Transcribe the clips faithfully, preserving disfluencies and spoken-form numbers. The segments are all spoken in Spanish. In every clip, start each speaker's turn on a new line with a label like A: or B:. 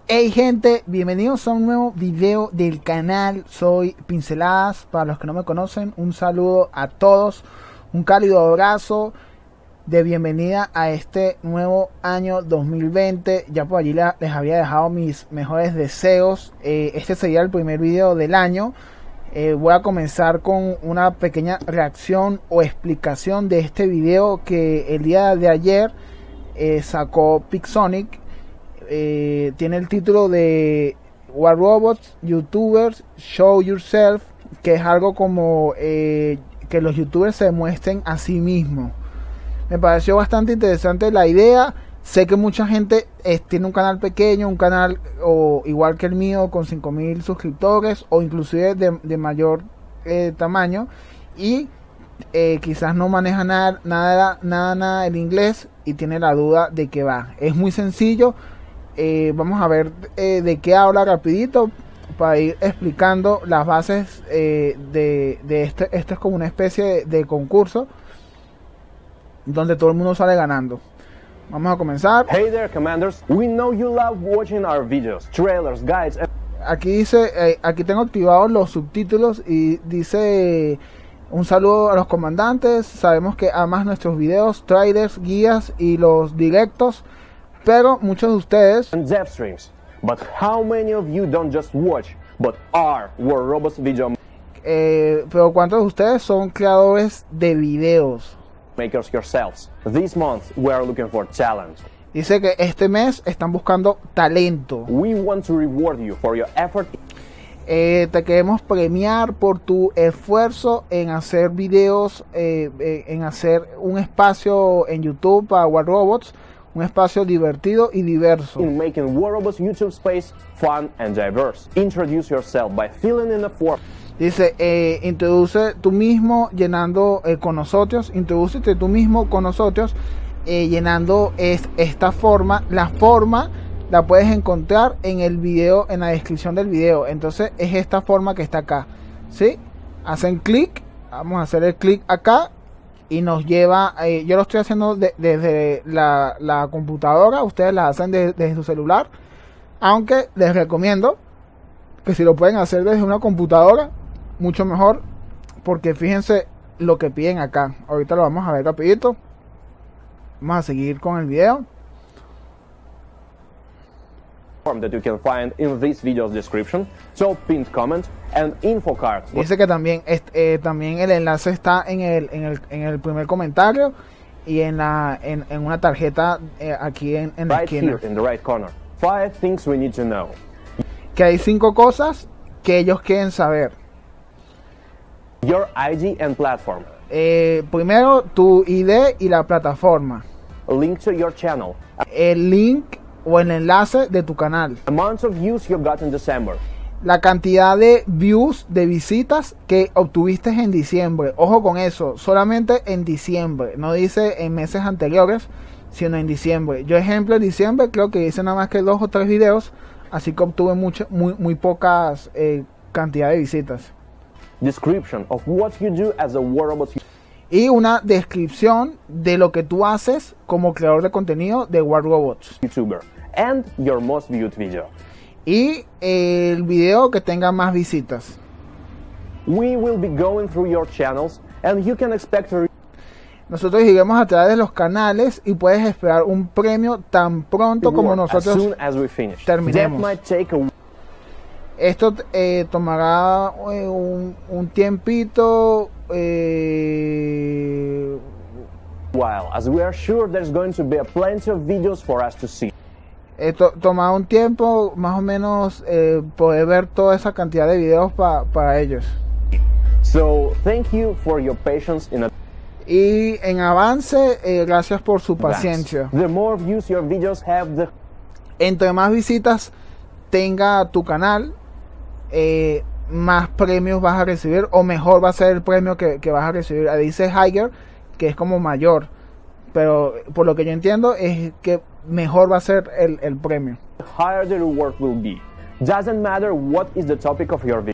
A: Hey gente, bienvenidos a un nuevo video del canal. Soy Pinceladas, para los que no me conocen, un saludo a todos, un cálido abrazo de bienvenida a este nuevo año dos mil veinte. Ya por allí les había dejado mis mejores deseos. eh, Este sería el primer video del año. eh, Voy a comenzar con una pequeña reacción o explicación de este video que el día de ayer eh, sacó Pixonic. Eh, tiene el título de What Robots YouTubers Show Yourself, que es algo como eh, que los youtubers se muestren a sí mismos. Me pareció bastante interesante la idea. Sé que mucha gente eh, tiene un canal pequeño, un canal o igual que el mío con cinco mil suscriptores o inclusive de, de mayor eh, tamaño, y eh, quizás no maneja nada, nada, nada, nada el inglés y tiene la duda de qué va. Es muy sencillo. Eh, vamos a ver eh, de qué habla rapidito para ir explicando las bases eh, de, de este. Esto es como una especie de, de concurso donde todo el mundo sale ganando. Vamos a comenzar.
B: Hey there, commanders. We know you love watching our videos, trailers, guides. And...
A: Aquí dice, eh, aquí tengo activados los subtítulos y dice un saludo a los comandantes. Sabemos que amas nuestros videos, trailers, guías y los directos. Pero muchos de ustedes
B: and dev streams. But how many of you don't just watch, but are War Robots video
A: eh, pero cuántos de ustedes son creadores de videos
B: makers yourselves? This month we are looking for talent.
A: Dice que este mes están buscando talento.
B: We want to reward you for your effort.
A: Eh, te queremos premiar por tu esfuerzo en hacer videos, eh, eh, en hacer un espacio en YouTube para War Robots. Un espacio divertido y diverso.
B: In making War Robots YouTube space fun and diverse. Introduce yourself by filling in the form.
A: Dice, eh, introduce tú mismo llenando eh, con nosotros. Introducete tú mismo con nosotros eh, llenando es, esta forma. La forma la puedes encontrar en el video, en la descripción del video. Entonces es esta forma que está acá, ¿sí? Hacen clic. Vamos a hacer el clic acá. Y nos lleva, eh, yo lo estoy haciendo de, desde la, la computadora, ustedes la hacen de, desde su celular, aunque les recomiendo que si lo pueden hacer desde una computadora, mucho mejor, porque fíjense lo que piden acá. Ahorita lo vamos a ver rapidito. Vamos a seguir con el video.
B: That you can find in this video's description, so pinned comment and info card.
A: Dice que también eh, también el enlace está en el, en el en el primer comentario y en la en, en una tarjeta eh, aquí en, en la
B: right
A: esquina.
B: Here in the right corner. Five things we need to know.
A: Que hay cinco cosas que ellos quieren saber.
B: Your I D and platform.
A: Eh, primero tu I D y la plataforma.
B: A link to your channel.
A: El link o el enlace de tu canal.
B: Amount of views you got in December.
A: La cantidad de views, de visitas que obtuviste en diciembre. Ojo con eso, solamente en diciembre. No dice en meses anteriores, sino en diciembre. Yo, ejemplo, en diciembre creo que hice nada más que dos o tres videos, así que obtuve mucho, muy, muy pocas eh, cantidad de visitas.
B: Description of what you do as a War Robots.
A: Y una descripción de lo que tú haces como creador de contenido de War Robots.
B: YouTuber. And your most viewed video.
A: Y el video que tenga más visitas.
B: We will be going through your channels and you can expect to...
A: Nosotros iremos a través de los canales y puedes esperar un premio tan pronto como nosotros
B: as soon as we finish.
A: terminemos.
B: That might take a...
A: Esto eh, tomará eh, un, un tiempito. Eh...
B: While, as we are sure there's going to be a plenty of videos for us to see.
A: Esto tomará un tiempo, más o menos, eh, poder ver toda esa cantidad de videos pa, para ellos.
B: So, thank you for your patience in a...
A: Y en avance, eh, gracias por su paciencia.
B: The more views your videos have, the...
A: Entre más visitas tenga tu canal, eh, más premios vas a recibir, o mejor va a ser el premio que, que vas a recibir. Ahí dice higher, que es como mayor, pero por lo que yo entiendo es que mejor va a ser el, el premio.
B: Higher the reward will be. Doesn't matter what is the topic of your video.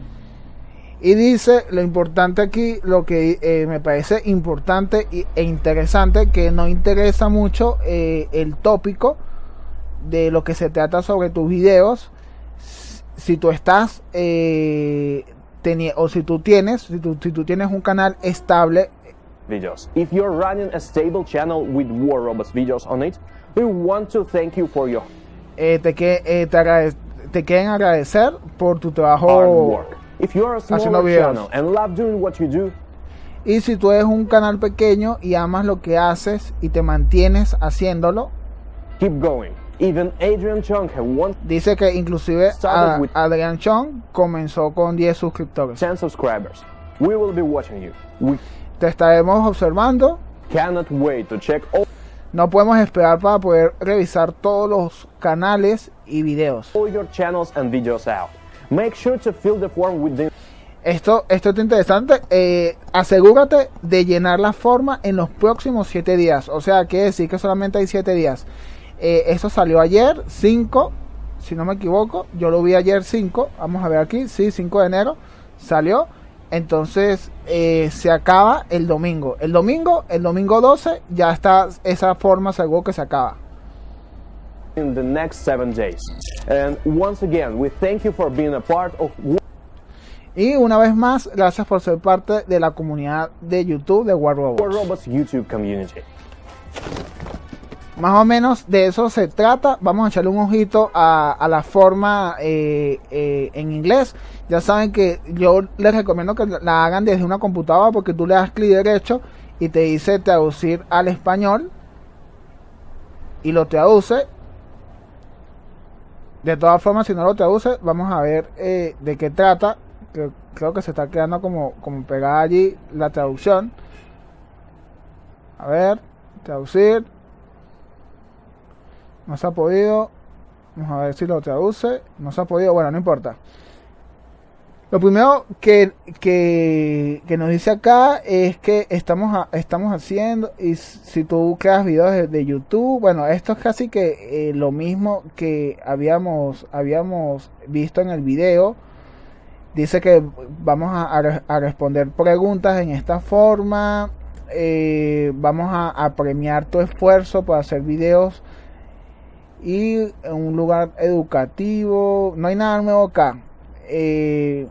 A: Y dice lo importante aquí, lo que eh, me parece importante e interesante, que no interesa mucho eh, el tópico, de lo que se trata sobre tus videos, si tú estás eh, o si tú tienes si tú, si tú tienes un canal estable.
B: Videos. If you're running a stable channel with War Robots videos on it, we want to thank you for your
A: eh, te, que, eh, te, agrade, te quieren agradecer por tu trabajo
B: hard work. If you're a smaller
A: videos.
B: channel and love doing what you do,
A: y si tú eres un canal pequeño y amas lo que haces y te mantienes haciéndolo,
B: keep going. Even Adrian Chung have one
A: dice que inclusive a, Adrian Chung comenzó con diez suscriptores.
B: ten subscribers. We will be watching you. We
A: te estaremos observando.
B: Cannot wait to check all
A: no podemos esperar para poder revisar todos los canales y videos.
B: All your channels and videos out. Make sure to fill the form with the
A: Esto, esto es interesante. Eh, asegúrate de llenar la forma en los próximos siete días. O sea, quiere decir que solamente hay siete días. Eh, esto salió ayer, cinco, si no me equivoco. Yo lo vi ayer cinco. Vamos a ver aquí. Sí, cinco de enero salió. Entonces eh, se acaba el domingo. El domingo, el domingo doce, ya está esa forma, seguro que se acaba.
B: In the next seven days. And once again, we thank you for being a part of.
A: Y una vez más, gracias por ser parte de la comunidad de YouTube de War Robots.
B: War Robots YouTube community.
A: Más o menos de eso se trata. Vamos a echarle un ojito a, a la forma eh, eh, en inglés. Ya saben que yo les recomiendo que la hagan desde una computadora, porque tú le das clic derecho y te dice traducir al español y lo traduce. De todas formas, si no lo traduce, vamos a ver eh, de qué trata. Que creo que se está quedando como, como pegada allí la traducción. A ver, traducir. No se ha podido. Vamos a ver si lo traduce. No se ha podido, bueno, no importa. Lo primero que, que, que nos dice acá es que estamos, a, estamos haciendo, y si tú creas videos de, de YouTube, bueno, esto es casi que eh, lo mismo que habíamos, habíamos visto en el video. Dice que vamos a, a, a responder preguntas en esta forma. Eh, vamos a, a premiar tu esfuerzo para hacer videos. Y en un lugar educativo. No hay nada nuevo acá. Eh,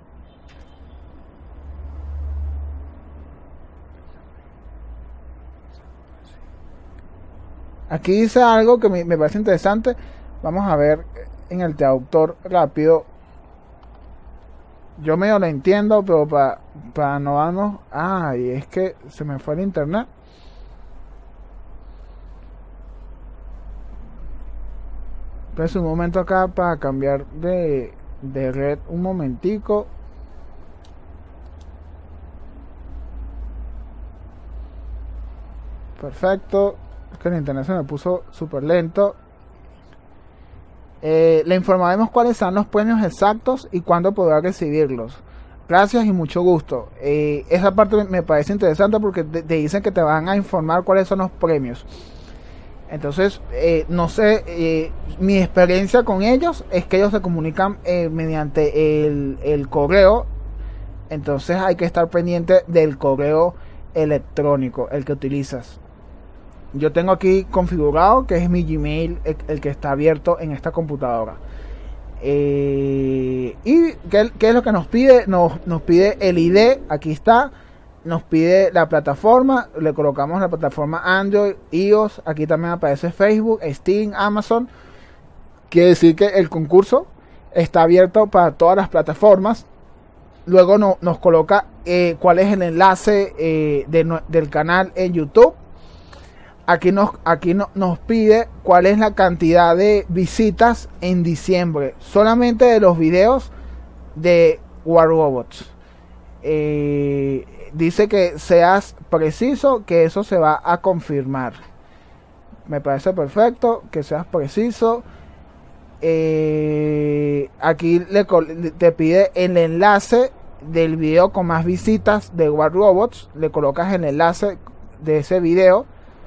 A: aquí dice algo que me, me parece interesante. Vamos a ver en el traductor rápido. Yo medio lo entiendo, pero para, para no darnos... Ay, es que se me fue el internet. Entonces un momento acá para cambiar de, de red un momentico. Perfecto. Es que el internet se me puso súper lento. Eh, le informaremos cuáles son los premios exactos y cuándo podrá recibirlos. Gracias y mucho gusto. Eh, esa parte me parece interesante porque te, te dicen que te van a informar cuáles son los premios. Entonces, eh, no sé, eh, mi experiencia con ellos es que ellos se comunican eh, mediante el, el correo. Entonces hay que estar pendiente del correo electrónico, el que utilizas. Yo tengo aquí configurado que es mi Gmail el, el que está abierto en esta computadora. Eh, ¿Y qué, qué es lo que nos pide? Nos, nos pide el I D, aquí está. Nos pide la plataforma, le colocamos la plataforma Android, iOS. Aquí también aparece Facebook, Steam, Amazon. Quiere decir que el concurso está abierto para todas las plataformas. Luego no, nos coloca eh, cuál es el enlace eh, de, del canal en YouTube. Aquí, nos, aquí no, nos pide cuál es la cantidad de visitas en diciembre. Solamente de los videos de War Robots. Eh, dice que seas preciso, que eso se va a confirmar. Me parece perfecto, que seas preciso. Eh, aquí le, te pide el enlace del video con más visitas de War Robots. Le colocas el enlace de ese video.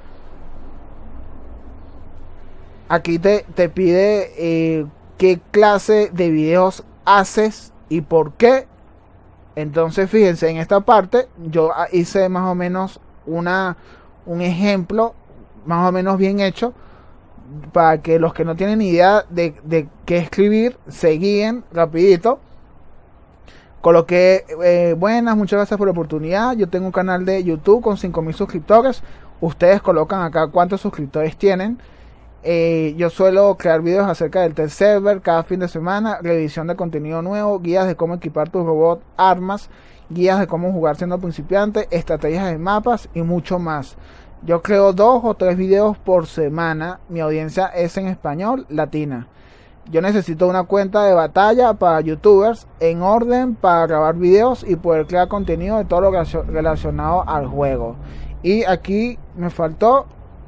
A: Aquí te, te pide eh, qué clase de videos haces y por qué. Entonces fíjense, en esta parte yo hice más o menos una, un ejemplo más o menos bien hecho para que los que no tienen idea de, de qué escribir se guíen rapidito. Coloqué eh, buenas, muchas gracias por la oportunidad. Yo tengo un canal de YouTube con cinco mil suscriptores. Ustedes colocan acá cuántos suscriptores tienen. Eh, yo suelo crear videos acerca del test server cada fin de semana, revisión de contenido nuevo, guías de cómo equipar tu robot, armas, guías de cómo jugar siendo principiante, estrategias de mapas y mucho más. Yo creo dos o tres videos por semana. Mi audiencia es en español latina. Yo necesito una cuenta de batalla para youtubers en orden para grabar videos y poder crear contenido de todo lo relacionado al juego. Y aquí me faltó.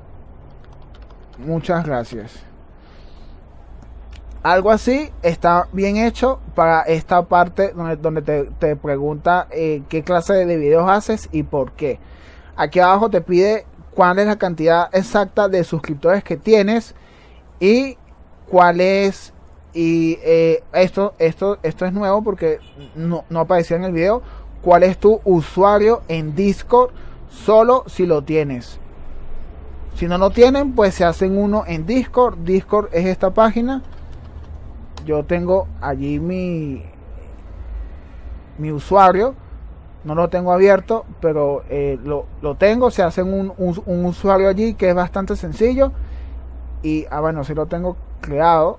A: Muchas gracias. Algo así está bien hecho para esta parte donde, donde te, te pregunta eh, qué clase de videos haces y por qué. Aquí abajo te pide cuál es la cantidad exacta de suscriptores que tienes y cuál es y eh, esto esto esto es nuevo porque no, no aparecía en el video. Cuál es tu usuario en Discord, solo si lo tienes. Si no lo tienen, pues se hacen uno en Discord. Discord es esta página. Yo tengo allí mi mi usuario. No lo tengo abierto, pero eh, lo, lo tengo. Se hacen un, un, un usuario allí que es bastante sencillo. Y, ah, bueno, si lo tengo creado.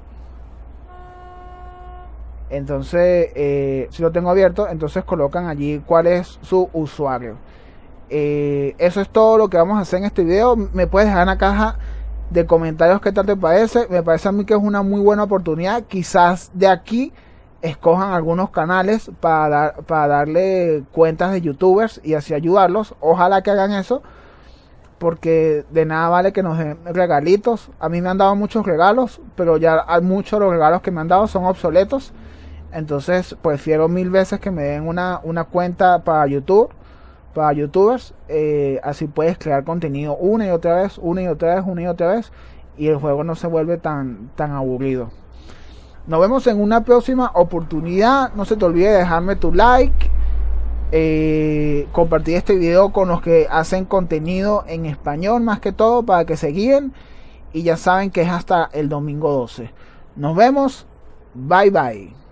A: Entonces, eh, si lo tengo abierto, entonces colocan allí cuál es su usuario. Eh, eso es todo lo que vamos a hacer en este video. Me puedes dejar en la caja de comentarios qué tal te parece. Me parece a mí que es una muy buena oportunidad. Quizás de aquí escojan algunos canales para, dar, para darle cuentas de youtubers y así ayudarlos. Ojalá que hagan eso, porque de nada vale que nos den regalitos. A mí me han dado muchos regalos, pero ya hay muchos de los regalos que me han dado son obsoletos. Entonces prefiero mil veces que me den una, una cuenta para YouTube, para youtubers. Eh, así puedes crear contenido una y otra vez, una y otra vez, una y otra vez, y el juego no se vuelve tan, tan aburrido. Nos vemos en una próxima oportunidad. No se te olvide dejarme tu like, eh, compartir este video con los que hacen contenido en español más que todo para que se guíen. Y ya saben que es hasta el domingo doce. Nos vemos. Bye bye.